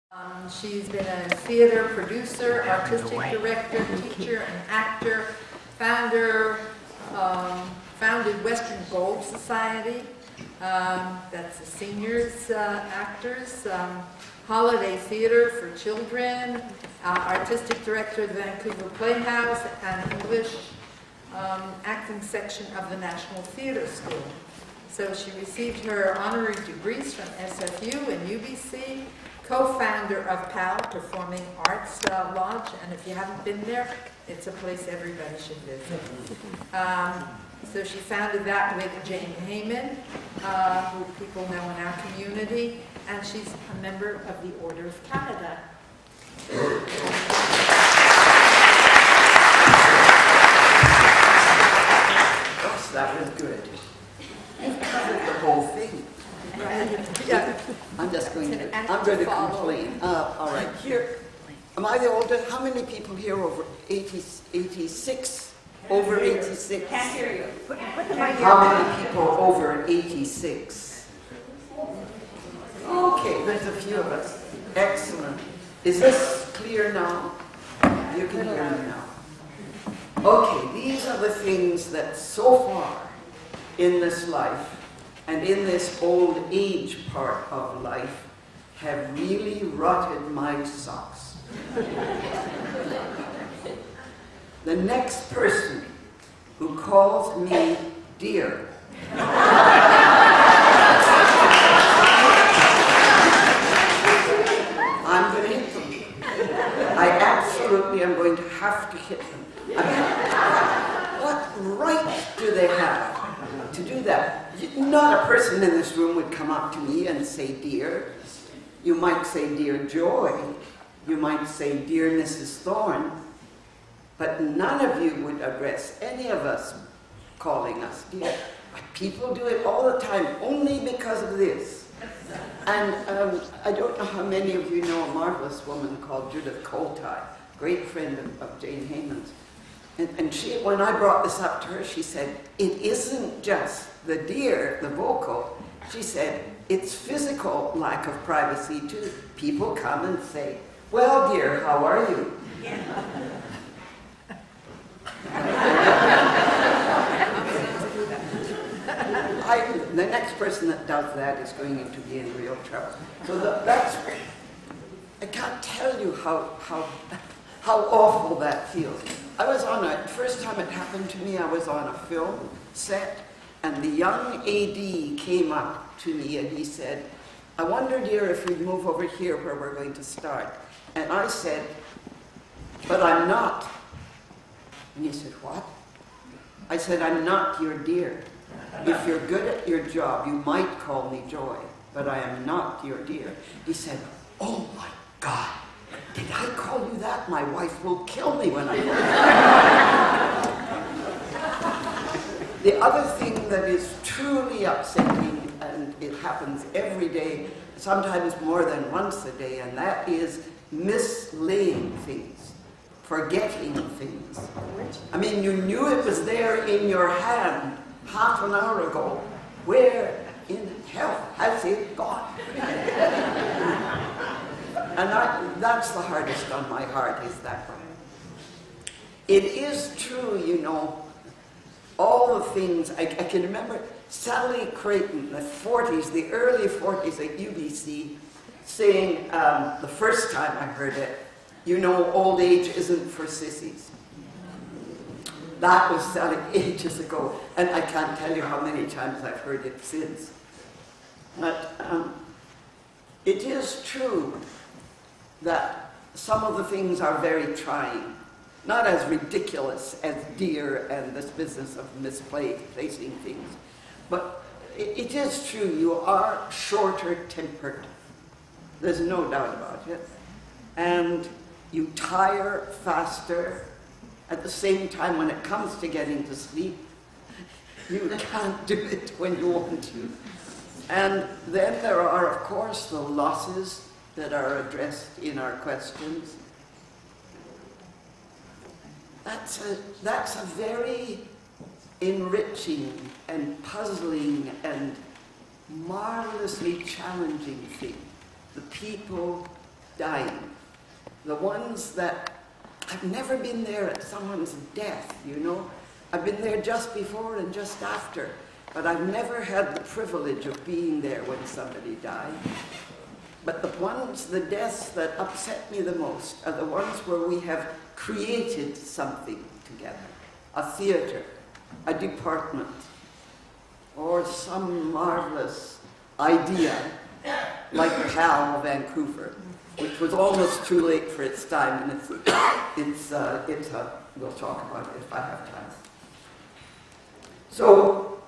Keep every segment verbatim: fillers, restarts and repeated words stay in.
Um, she's been a theater producer, artistic director, teacher, and actor, founder, um, founded Western Gold Society, um, that's the seniors uh, actors, um, Holiday Theater for Children, uh, artistic director of the Vancouver Playhouse, and English um, acting section of the National Theatre School. So she received her honorary degrees from S F U and U B C, co-founder of P A L, Performing Arts uh, Lodge, and if you haven't been there, it's a place everybody should visit. Um, so she founded that with Jane Heyman, uh, who people know in our community, and she's a member of the Order of Canada. Gosh, that was good. You've covered the whole thing. Right. Yeah. I'm just going to, I'm going to complain. Uh, all right, here, am I the oldest? How many people here over eighty, eighty-six? Over eighty-six? Can't hear you. Put, put the mic How many people over eighty-six? Okay, there's a few of us. Excellent. Is this clear now? You can hear me now. Okay, these are the things that so far in this life and in this old age part of life have really rotted my socks. The next person who calls me dear I'm going to hit them. I absolutely am going to have to hit them. I mean, what right do they have to do that? Not a person in this room would come up to me and say, dear. You might say, dear Joy. You might say, dear Missus Thorne. But none of you would address any of us calling us dear. People do it all the time, only because of this. And um, I don't know how many of you know a marvelous woman called Judith Coltai, great friend of, of Jane Heyman's. And, and she, when I brought this up to her, she said, it isn't just the dear, the vocal. She said, it's physical lack of privacy too. People come and say, well, dear, how are you? Yeah. I, the next person that does that is going to be in real trouble. So the, that's, I can't tell you how, how, how awful that feels. I was on a, first time it happened to me, I was on a film set, and the young A D came up to me and he said, I wonder, dear, if we move over here where we're going to start. And I said, but I'm not. And he said, what? I said, I'm not your dear. If you're good at your job, you might call me Joy, but I am not your dear. He said, oh my God, did I call you that? My wife will kill me when I The other thing that is truly upsetting, and it happens every day, sometimes more than once a day, and that is mislaying things, forgetting things. I mean, you knew it was there in your hand half an hour ago. Where in hell has it gone? And I, that's the hardest on my heart, is that one. It is true, you know, all the things, I, I can remember Sally Creighton, the forties, the early forties at U B C, saying um, the first time I heard it, you know, old age isn't for sissies. That was Sally ages ago, and I can't tell you how many times I've heard it since. But um, it is true that some of the things are very trying. Not as ridiculous as dear and this business of misplacing things. But it, it is true, you are shorter tempered. There's no doubt about it. And you tire faster. At the same time, when it comes to getting to sleep, you can't do it when you want to. And then there are, of course, the losses that are addressed in our questions. That's a, that's a very enriching and puzzling and marvelously challenging thing. The people dying, the ones that I've never been there at someone's death, you know. I've been there just before and just after, but I've never had the privilege of being there when somebody died. But the ones, the deaths that upset me the most are the ones where we have created something together. A theater, a department, or some marvelous idea like PAL Vancouver, which was almost too late for its time, and it's, it's, uh, it's a, we'll talk about it if I have time. So,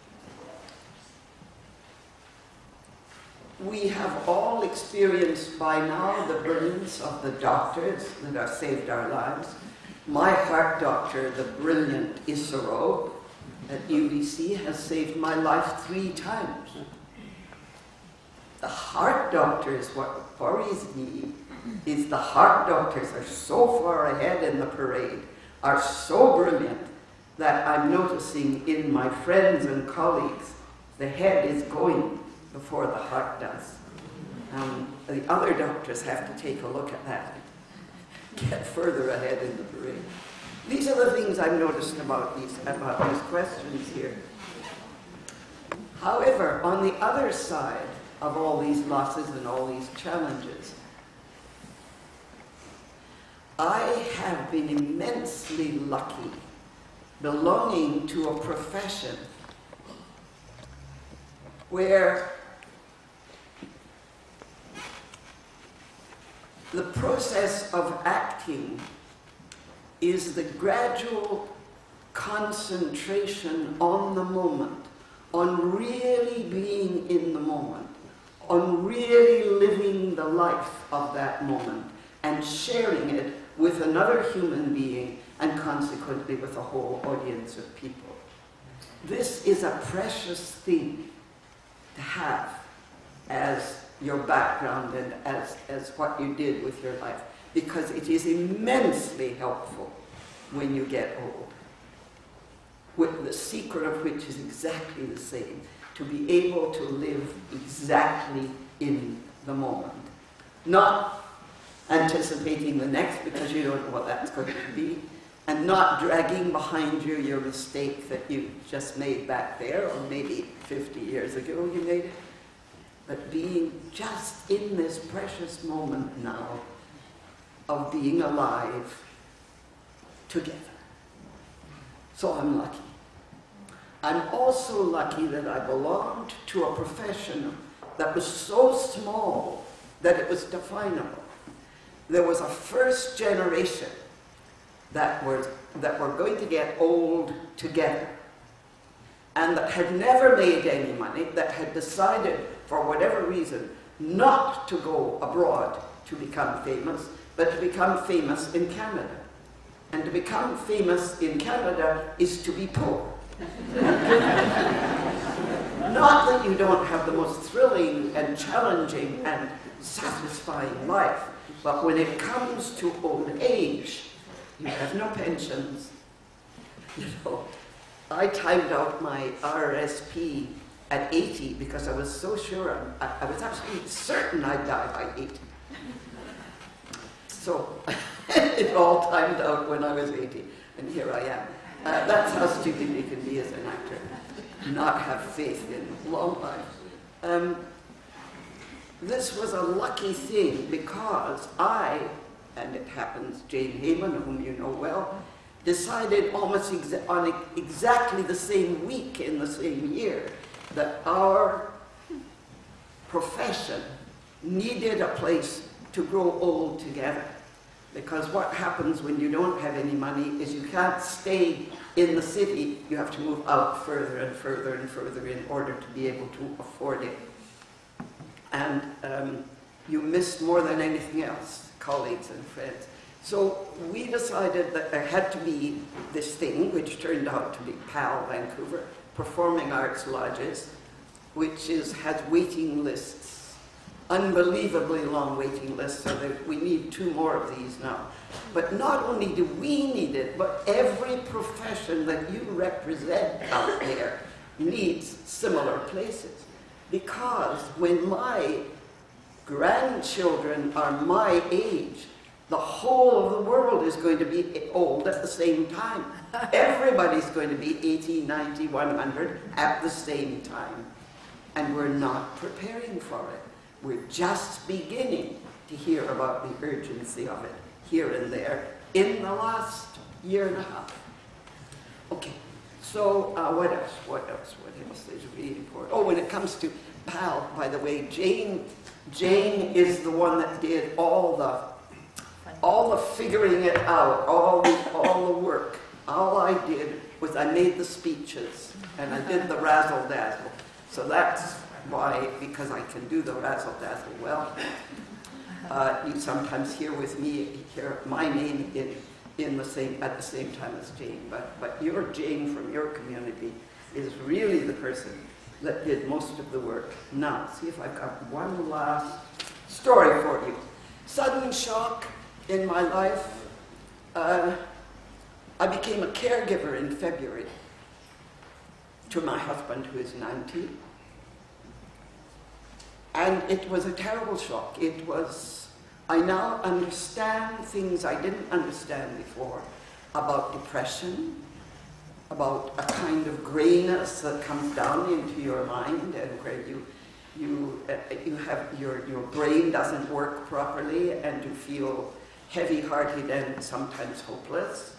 we have all experienced by now the brilliance of the doctors that have saved our lives. My heart doctor, the brilliant Isaro at U B C, has saved my life three times. The heart doctor is what worries me, is the heart doctors are so far ahead in the parade, are so brilliant, that I'm noticing in my friends and colleagues, the head is going before the heart does. Um, the other doctors have to take a look at that, get further ahead in the parade. These are the things I've noticed about these, about these questions here. However, on the other side of all these losses and all these challenges, I have been immensely lucky belonging to a profession where the process of acting is the gradual concentration on the moment, on really being in the moment, on really living the life of that moment and sharing it with another human being and consequently with a whole audience of people. This is a precious thing to have as your background and as, as what you did with your life, because it is immensely helpful when you get old. With the secret of which is exactly the same, to be able to live exactly in the moment. Not anticipating the next because you don't know what that's going to be, and not dragging behind you your mistake that you just made back there, or maybe fifty years ago you made it, but being just in this precious moment now of being alive together. So I'm lucky. I'm also lucky that I belonged to a profession that was so small that it was definable. There was a first generation that were, that were going to get old together, and that had never made any money, that had decided, for whatever reason, not to go abroad to become famous, but to become famous in Canada. And to become famous in Canada is to be poor. Not that you don't have the most thrilling and challenging and satisfying life, but when it comes to old age, you have no pensions. You know, I timed out my R R S P at eighty because I was so sure, I, I was absolutely certain I'd die by eighty. So it all timed out when I was eighty, and here I am. Uh, that's how stupid you can be as an actor, not have faith in long life. Um, this was a lucky thing because I, and it happens, Jane Hayman, whom you know well, decided almost exa on e exactly the same week in the same year that our profession needed a place to grow old together. Because what happens when you don't have any money is you can't stay in the city, you have to move out further and further and further in order to be able to afford it. And um, you miss more than anything else, colleagues and friends. So we decided that there had to be this thing, which turned out to be PAL Vancouver, Performing Arts Lodges, which is, has waiting lists, unbelievably long waiting lists, so that we need two more of these now. But not only do we need it, but every profession that you represent out there needs similar places. Because when my grandchildren are my age, the whole of the world is going to be old at the same time. Everybody's going to be eighty, ninety, one hundred at the same time. And we're not preparing for it. We're just beginning to hear about the urgency of it here and there in the last year and a half. Okay, so uh, what else? What else? What else is really important? Oh, when it comes to P A L, by the way, Jane, Jane is the one that did all the, all the figuring it out, all the, all the work. All I did was I made the speeches and I did the razzle dazzle. So that's why, because I can do the razzle dazzle well. Uh, you sometimes hear with me, hear my name in, in the same, at the same time as Jane, but, but your Jane from your community is really the person that did most of the work. Now, see if I've got one last story for you. Sudden shock in my life. Uh, I became a caregiver in February to my husband, who is ninety. And it was a terrible shock. It was, I now understand things I didn't understand before about depression, about a kind of grayness that comes down into your mind and where you, you, uh, you have, your, your brain doesn't work properly and you feel heavy-hearted and sometimes hopeless.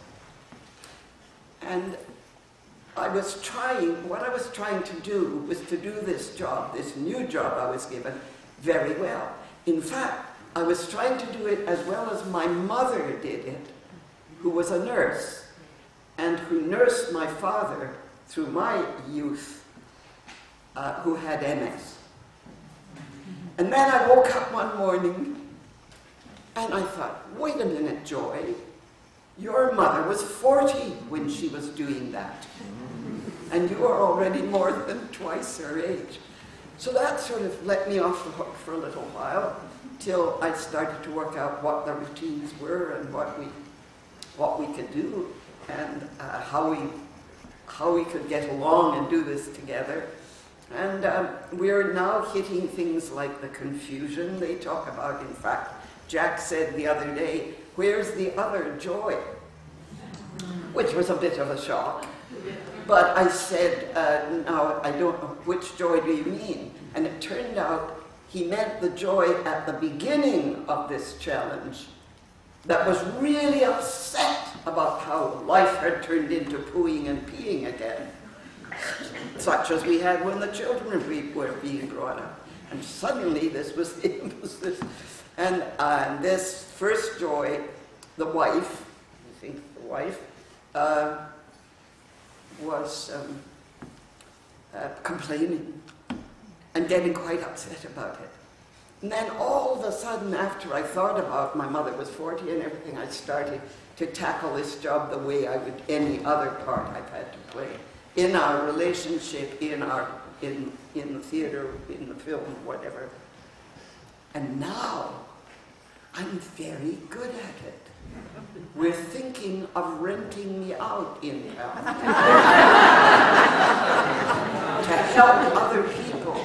And I was trying, what I was trying to do was to do this job, this new job I was given, very well. In fact, I was trying to do it as well as my mother did it, who was a nurse, and who nursed my father through my youth, uh, who had M S. And then I woke up one morning, and I thought, wait a minute, Joy, your mother was forty when she was doing that. And you are already more than twice her age. So that sort of let me off the hook for a little while, till I started to work out what the routines were and what we, what we could do, and uh, how we, how we could get along and do this together. And um, we're now hitting things like the confusion they talk about. In fact, Jack said the other day, "Where's the other Joy?" Which was a bit of a shock. But I said, uh, now, I don't know, which joy do you mean? And it turned out he meant the joy at the beginning of this challenge that was really upset about how life had turned into pooing and peeing again, such as we had when the children were being brought up. And suddenly this was the emphasis. And uh, this first joy, the wife, I think the wife, uh, was um, uh, complaining and getting quite upset about it. And then all of a sudden, after I thought about my mother was forty and everything, I started to tackle this job the way I would any other part I've had to play. In our relationship, in, our, in, in the theater, in the film, whatever. And now, I'm very good at it. We're thinking of renting me out in town to help other people.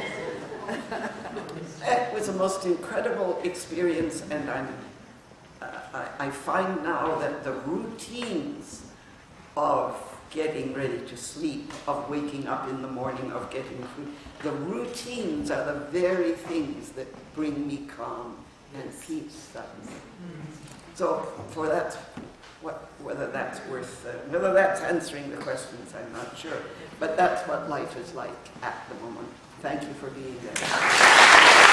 It was the most incredible experience, and I'm, uh, I, I find now that the routines of getting ready to sleep, of waking up in the morning, of getting food, the routines are the very things that bring me calm and peace. So, for that, what, whether that's worth, uh, whether that's answering the questions, I'm not sure. But that's what life is like at the moment. Thank you for being there.